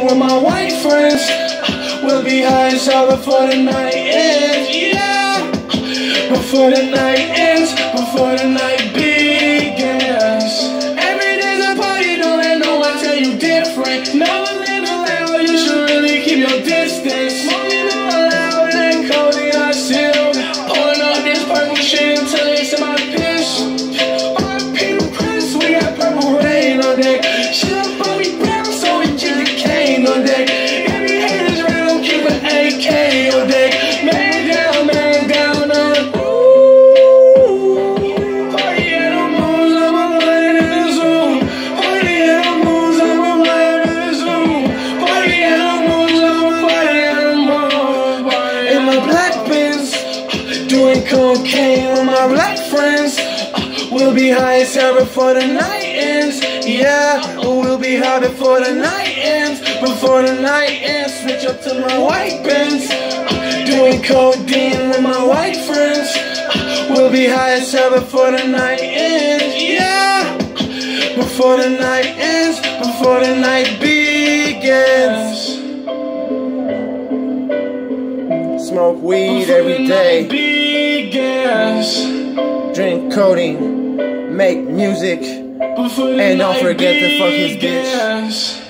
with my white friends. We'll be high as hell before the night ends. Yeah, before the night ends, before the night begins. Every day's a party, don't let no one tell you different. Never live alone, you should really keep your distance. Smoking all loud and cozy, I still pouring up this purple shit until it's in my piss. R.I.P. the Prince, we got purple rain on deck. Shit up Bobby Brown, so we keep the cane on deck. Every hater's round, keep an AK on deck. Man down on. Party animals, I'm a lion in the zoo. Party animals, I'm a lion in the zoo. Party animals, I'm a party animal. In my black Benz, doing cocaine with my black friends. We'll be high as hell before the night ends. Yeah, we'll be high before the night ends. Before the night ends, switch up to my white Benz. Doing codeine with my white friends. We'll be high as hell before the night ends. Yeah, before the night ends, before the night begins. Smoke weed every day. Drink codeine. Make music. And don't forget to fuck his bitch.